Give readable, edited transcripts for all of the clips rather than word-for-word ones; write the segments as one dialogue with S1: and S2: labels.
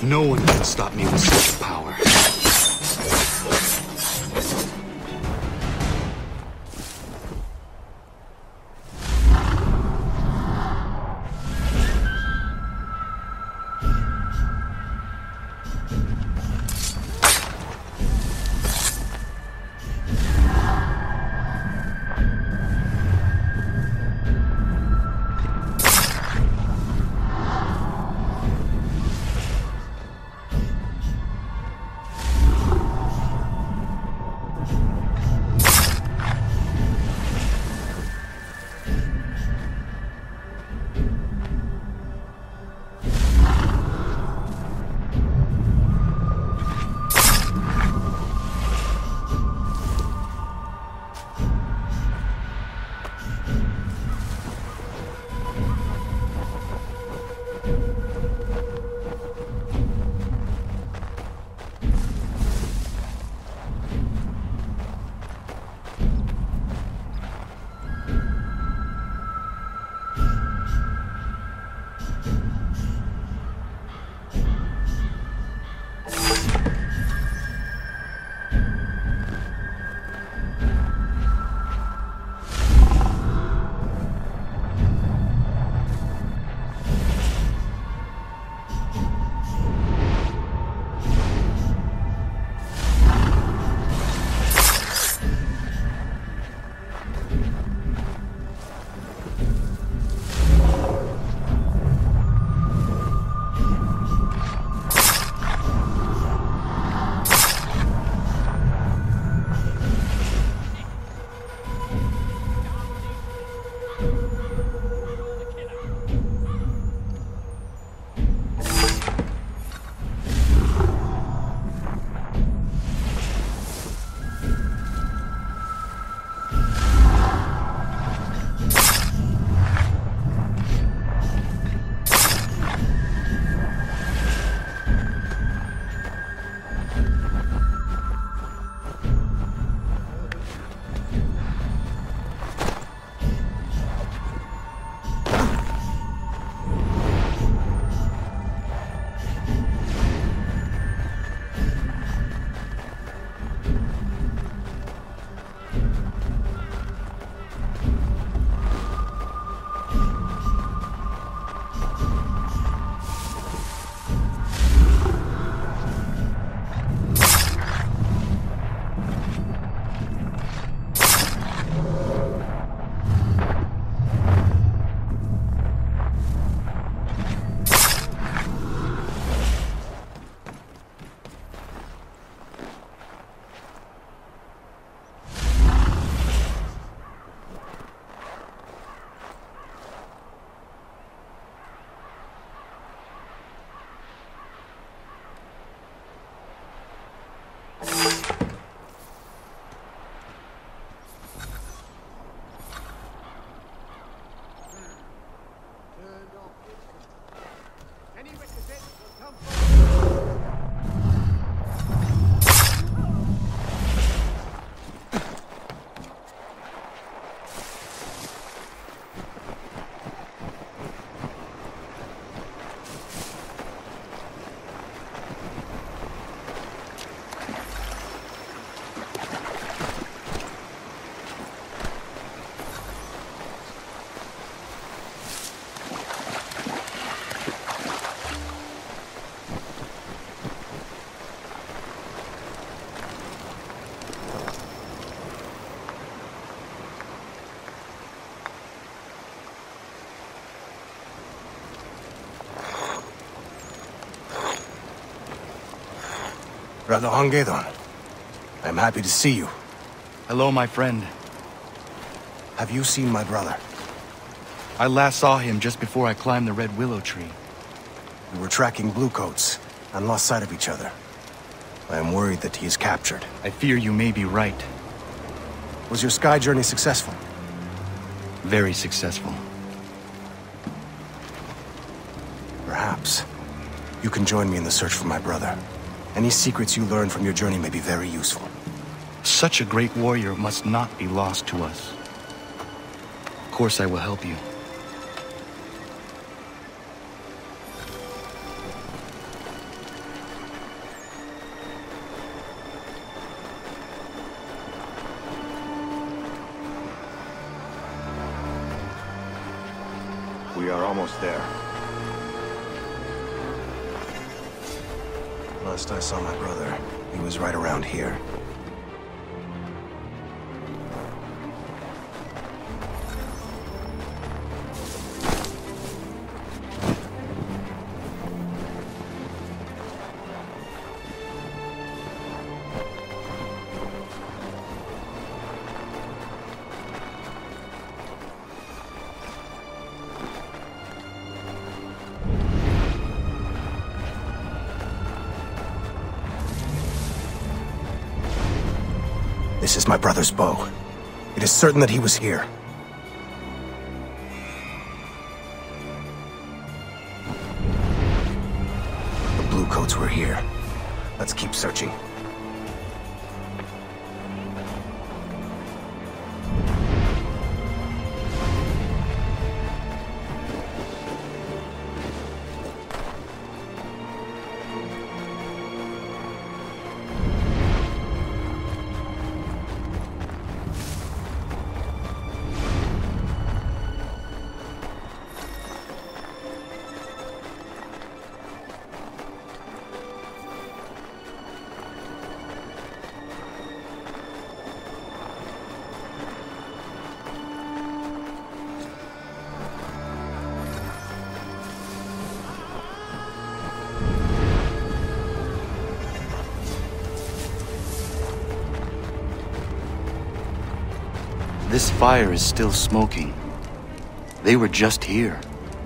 S1: No one can stop me with such power.
S2: Ratonhnhaké, I'm happy to see you.
S1: Hello, my friend.
S2: Have you seen my brother?
S1: I last saw him just before I climbed the red willow tree.
S2: We were tracking bluecoats and lost sight of each other. I am worried that he is captured.
S1: I fear you may be right.
S2: Was your sky journey successful?
S1: Very successful.
S2: Perhaps you can join me in the search for my brother. Any secrets you learn from your journey may be very useful.
S1: Such a great warrior must not be lost to us. Of course I will help you.
S3: We are almost there.
S2: Last I saw my brother, he was right around here. This is my brother's bow. It is certain that he was here. The bluecoats were here. Let's keep searching.
S1: This fire is still smoking. They were just here.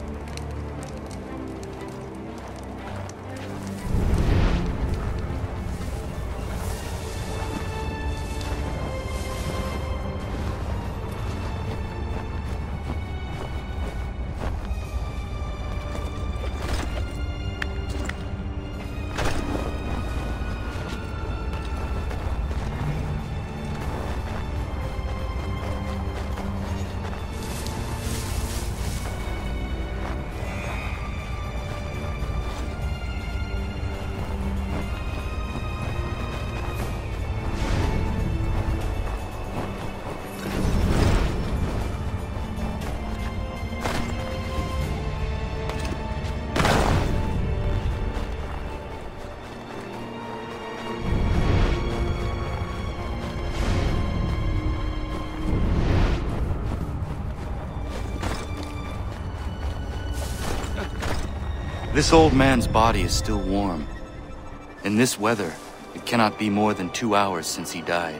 S1: This old man's body is still warm. In this weather, it cannot be more than 2 hours since he died.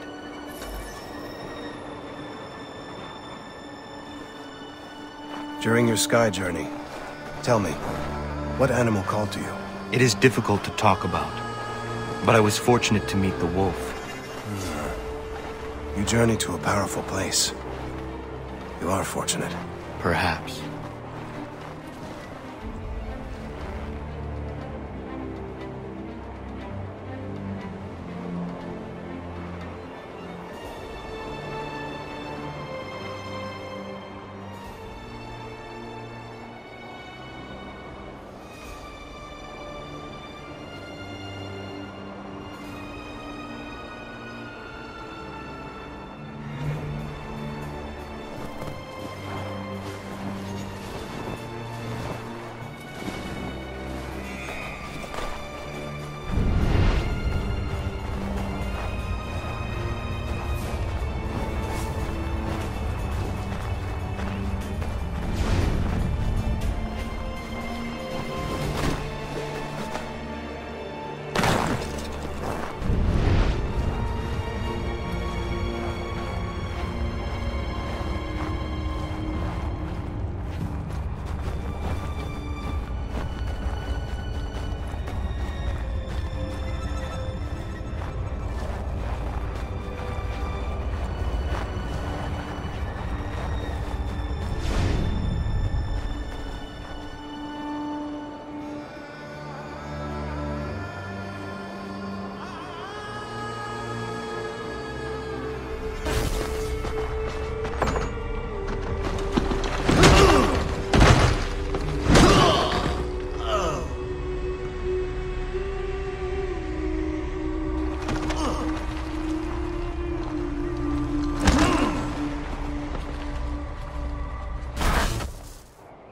S2: During your sky journey, tell me, what animal called to you?
S1: It is difficult to talk about, but I was fortunate to meet the wolf.
S2: You journeyed to a powerful place. You are fortunate.
S1: Perhaps.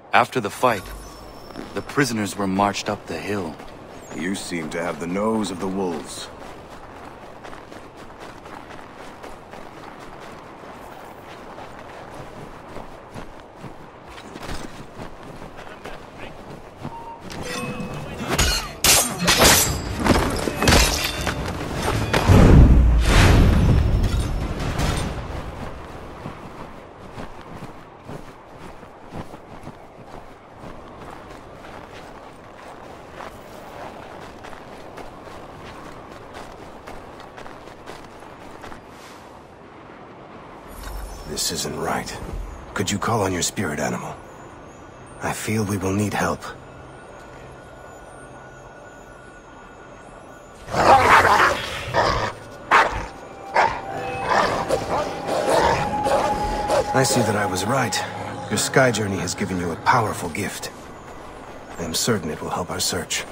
S1: After the fight, the prisoners were marched up the hill.
S2: You seem to have the nose of the wolves. This isn't right. Could you call on your spirit animal? I feel we will need help. I see that I was right. Your sky journey has given you a powerful gift. I am certain it will help our search.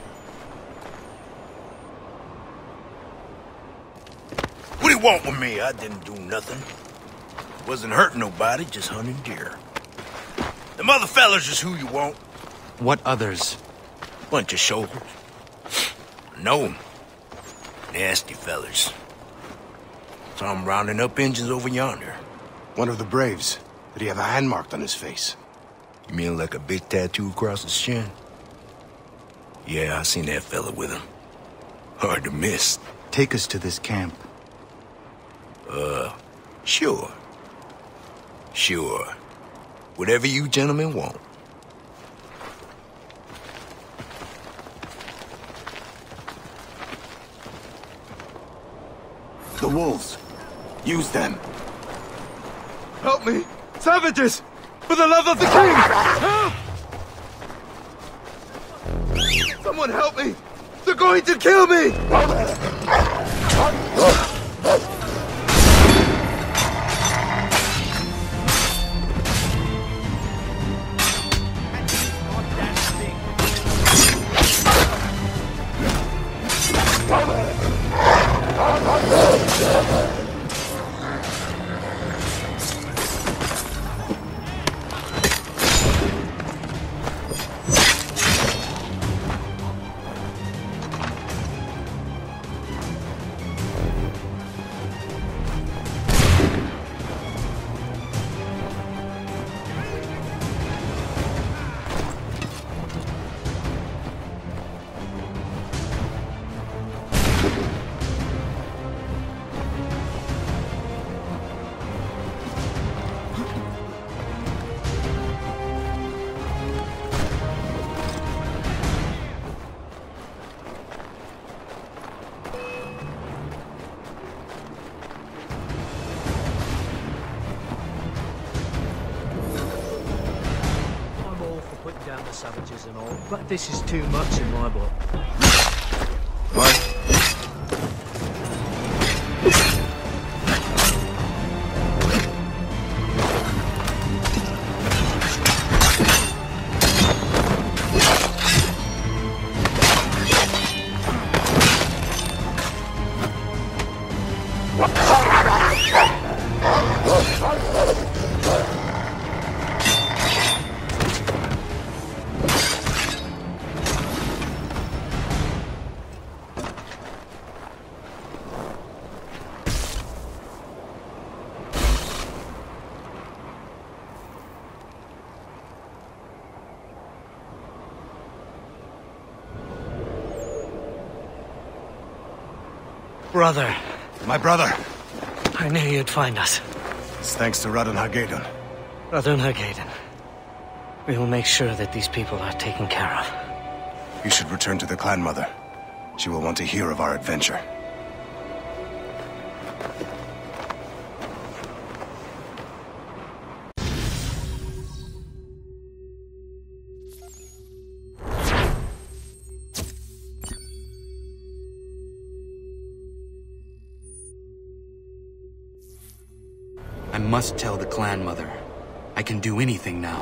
S3: What do you want with me? I didn't do nothing. Wasn't hurting nobody, just hunting deer. Them other fellas is who you want.
S1: What others?
S3: Bunch of shoulders. I know 'em. Nasty fellas. Saw 'em rounding up engines over yonder.
S2: One of the Braves. Did he have a hand marked on his face?
S3: You mean like a big tattoo across his chin? Yeah, I seen that fella with him. Hard to miss.
S1: Take us to this camp.
S3: Sure. Sure. Whatever you gentlemen want.
S2: The wolves. Use them.
S4: Help me! Savages! For the love of the king! Help! Someone help me! They're going to kill me!
S5: Savages and all, but this is too much in my book.
S2: What?
S5: Brother.
S2: My brother.
S5: I knew you'd find us.
S2: It's thanks to Ratonhnhaké.
S5: Ratonhnhaké. We will make sure that these people are taken care of.
S2: You should return to the clan mother. She will want to hear of our adventure.
S1: I must tell the clan mother. I can do anything now.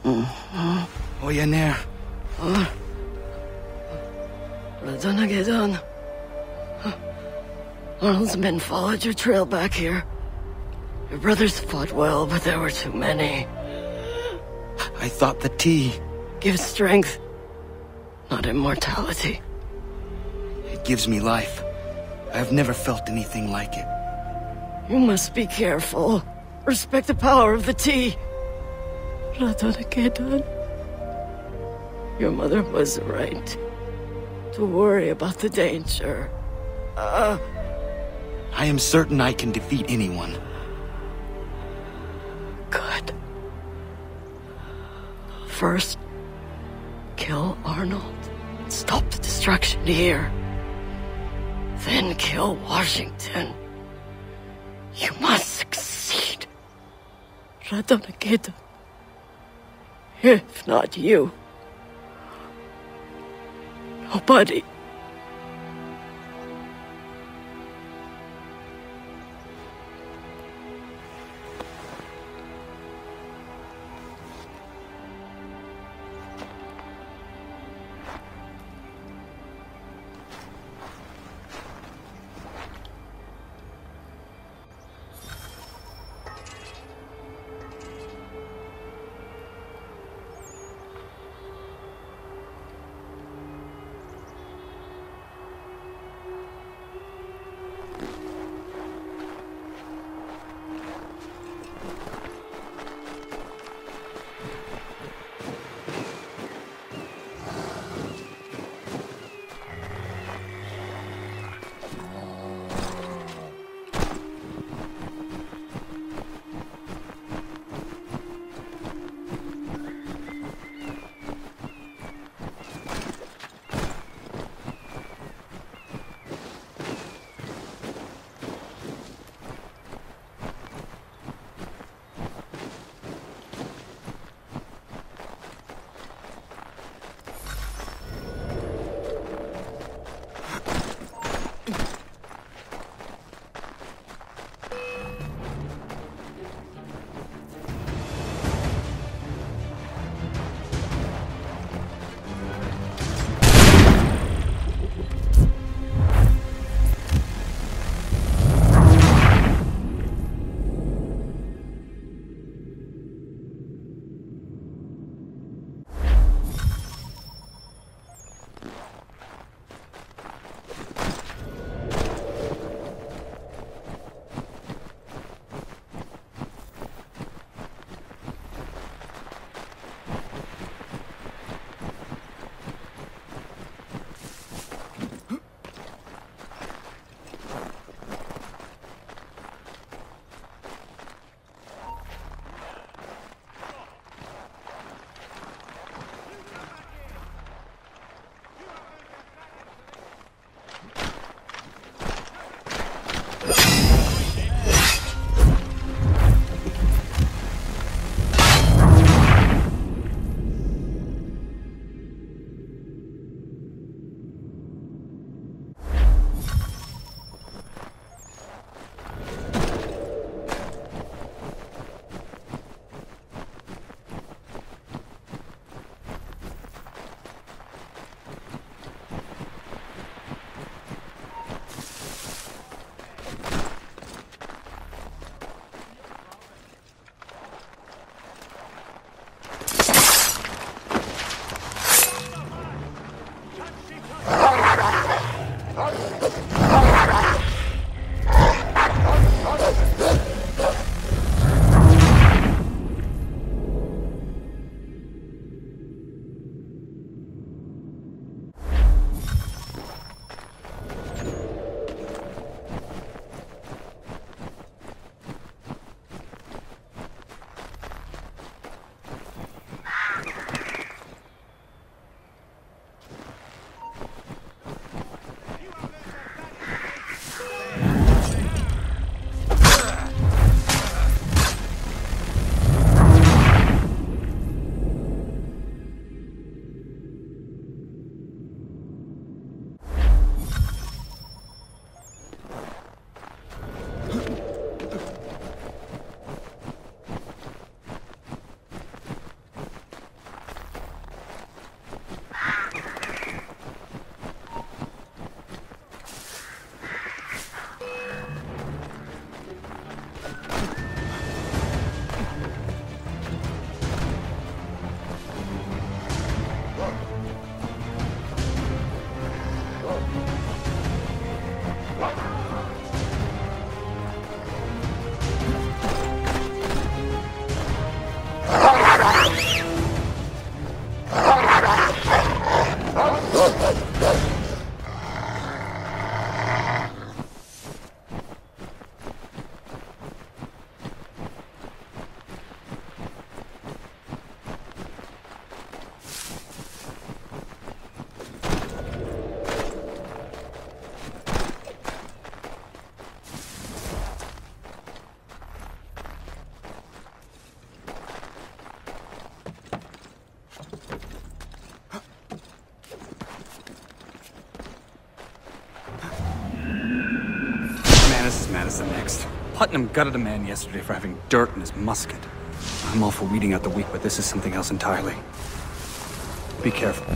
S1: Oyener.
S6: Ratonhnhaké. Arnold's men followed your trail back here. Your brothers fought well, but there were too many.
S1: I thought the tea.
S6: Gives strength, not immortality.
S1: It gives me life. I've never felt anything like it.
S6: You must be careful. Respect the power of the tea. Ratonhnhaké. Your mother was right to worry about the danger.
S1: I am certain I can defeat anyone.
S6: Good. First, kill Arnold. Stop the destruction here. Then kill Washington. You must succeed. Ratonhnhaké. If not you, nobody.
S7: Madison next. Putnam gutted a man yesterday for having dirt in his musket. I'm all for weeding out the weak, but this is something else entirely. Be careful.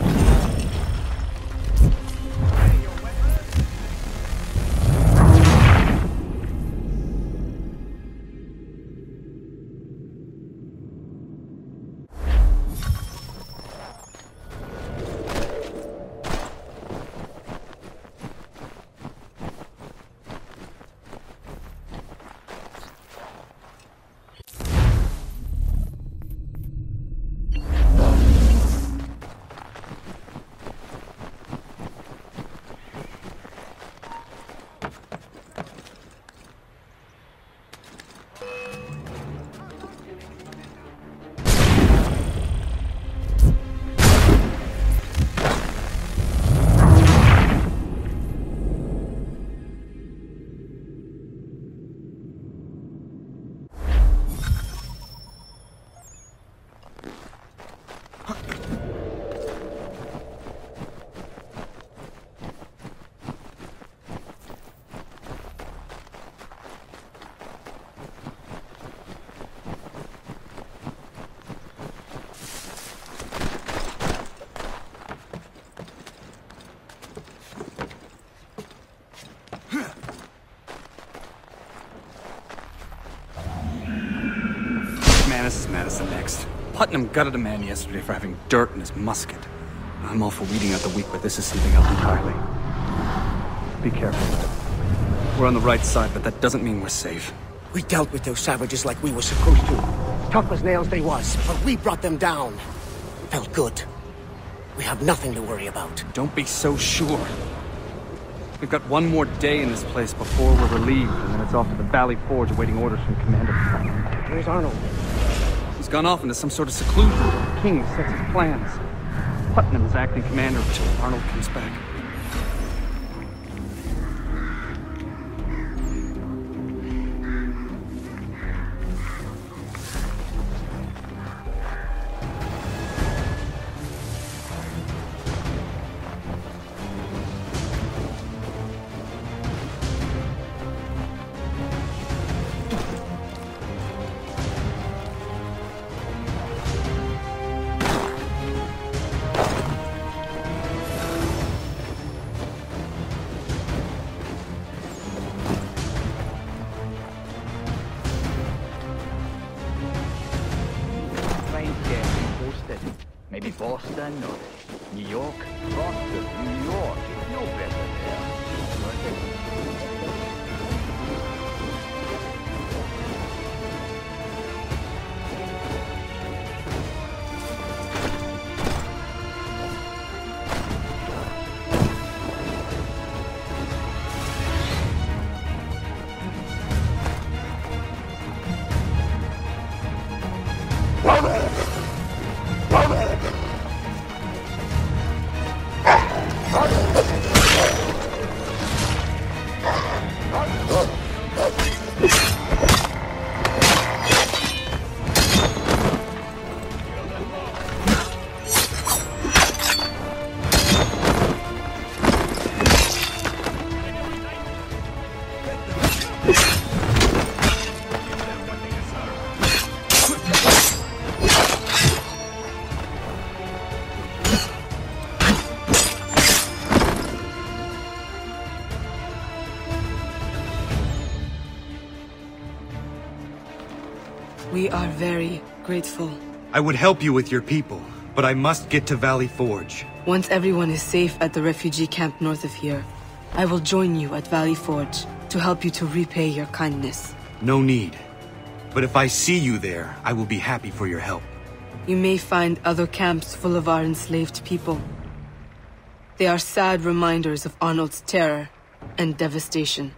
S7: Madison next. Putnam gutted a man yesterday for having dirt in his musket. I'm all for weeding out the weak, but this is something else entirely. Be careful. We're on the right side, but that doesn't mean we're safe.
S8: We dealt with those savages like we were supposed to. Tough as nails they was, but we brought them down. Felt good. We have nothing to worry about.
S7: Don't be so sure. We've got one more day in this place before we're relieved, and then it's off to the Valley Forge awaiting orders from Commander.
S8: Where's Arnold?
S7: He's gone off into some sort of seclusion. The king sets his plans. Putnam is acting commander until Arnold comes back.
S9: Maybe Boston or New York. Boston, New York. It's no better there.
S10: We are very grateful.
S1: I would help you with your people, but I must get to Valley Forge.
S10: Once everyone is safe at the refugee camp north of here, I will join you at Valley Forge to help you to repay your kindness.
S1: No need. But if I see you there, I will be happy for your help.
S10: You may find other camps full of our enslaved people. They are sad reminders of Arnold's terror and devastation.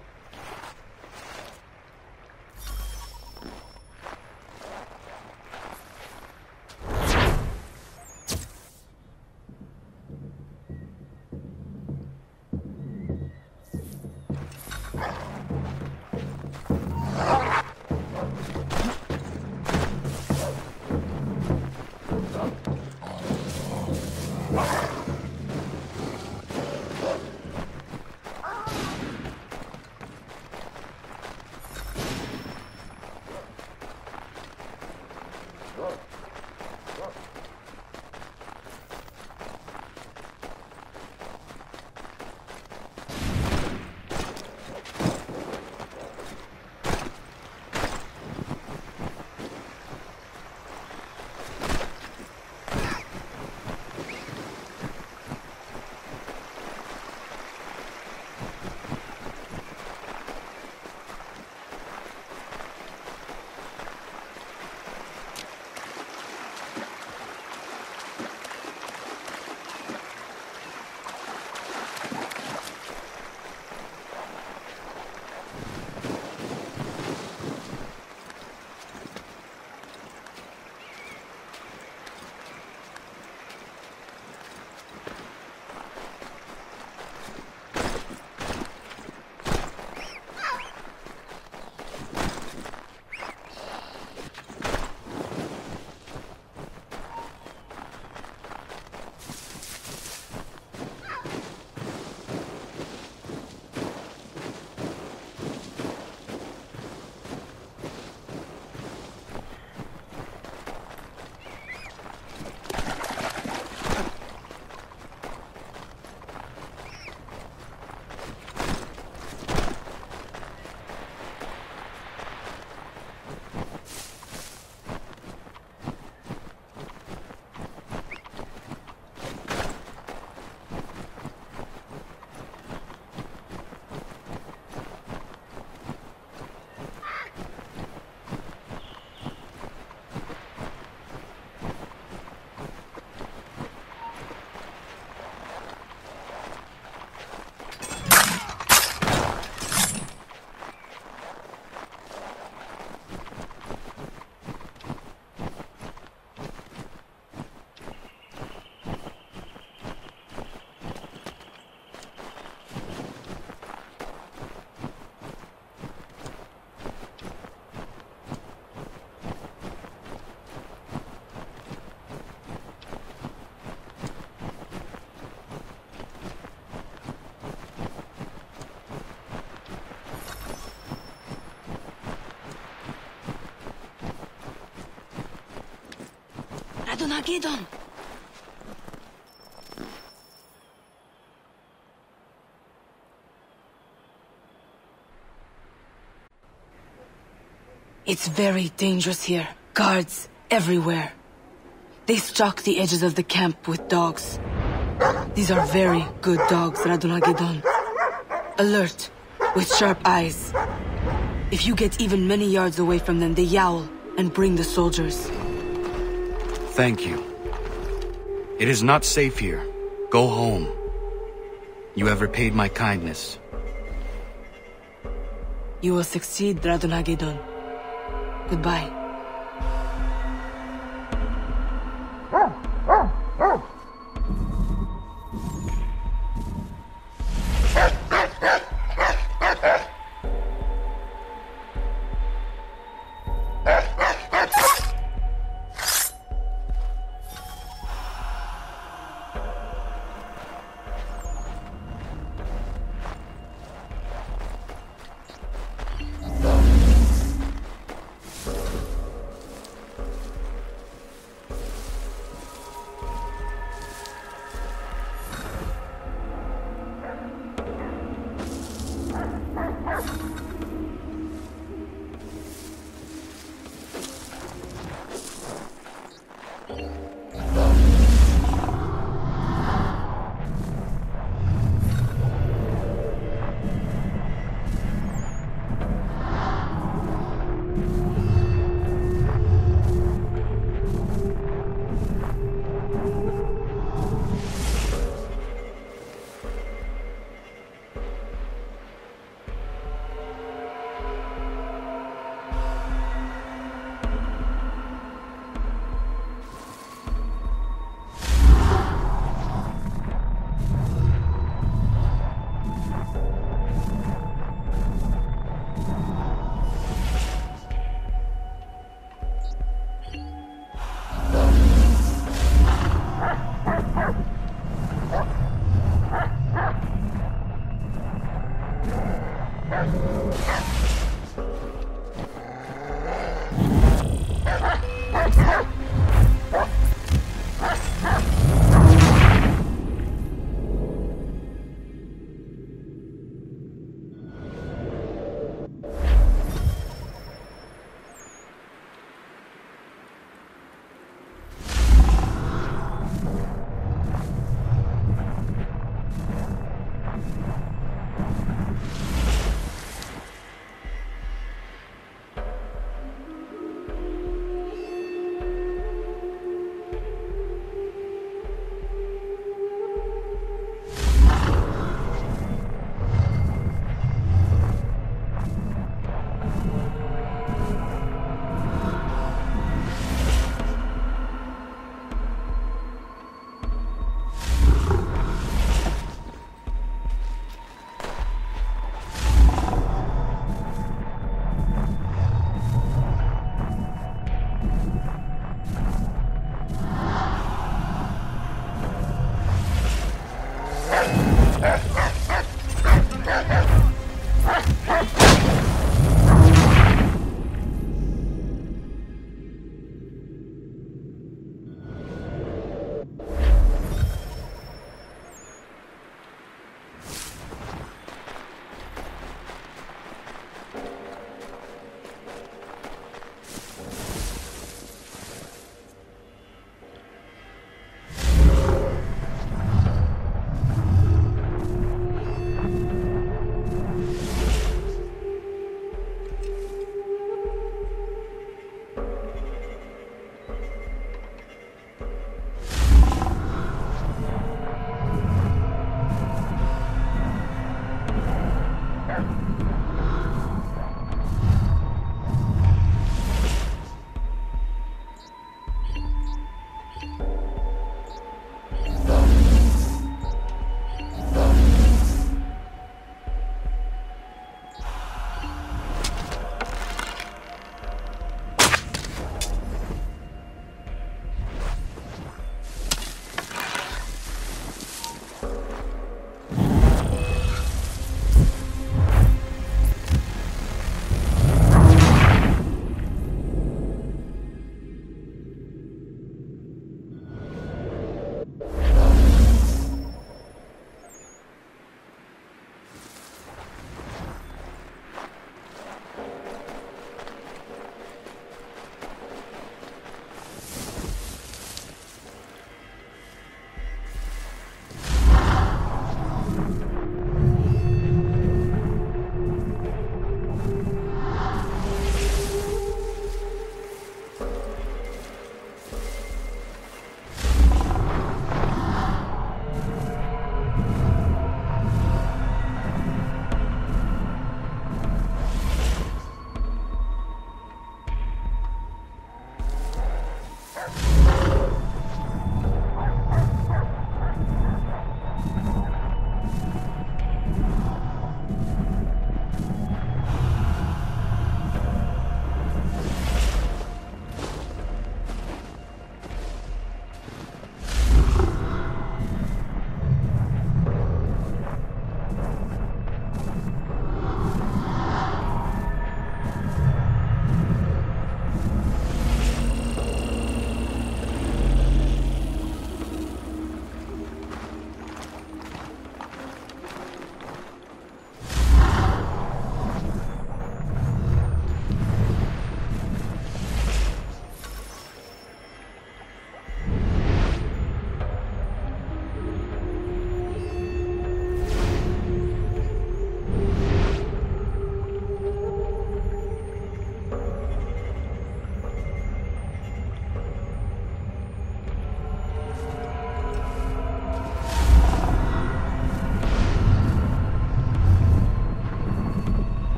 S10: Ratonhnhaké. It's very dangerous here. Guards everywhere. They stalk the edges of the camp with dogs. These are very good dogs, Ratonhnhaké. Alert, with sharp eyes. If you get even many yards away from them, they yowl and bring the soldiers.
S1: Thank you. It is not safe here. Go home. You have repaid my kindness.
S10: You will succeed, Ratonhnhaké. Goodbye.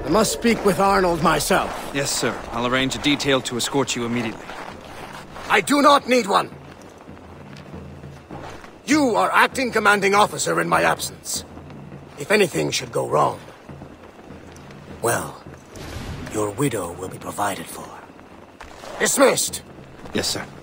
S8: I must speak with Arnold myself.
S7: Yes, sir. I'll arrange a detail to escort you immediately.
S8: I do not need one. You are acting commanding officer in my absence. If anything should go wrong, well, your widow will be provided for. Dismissed.
S7: Yes, sir.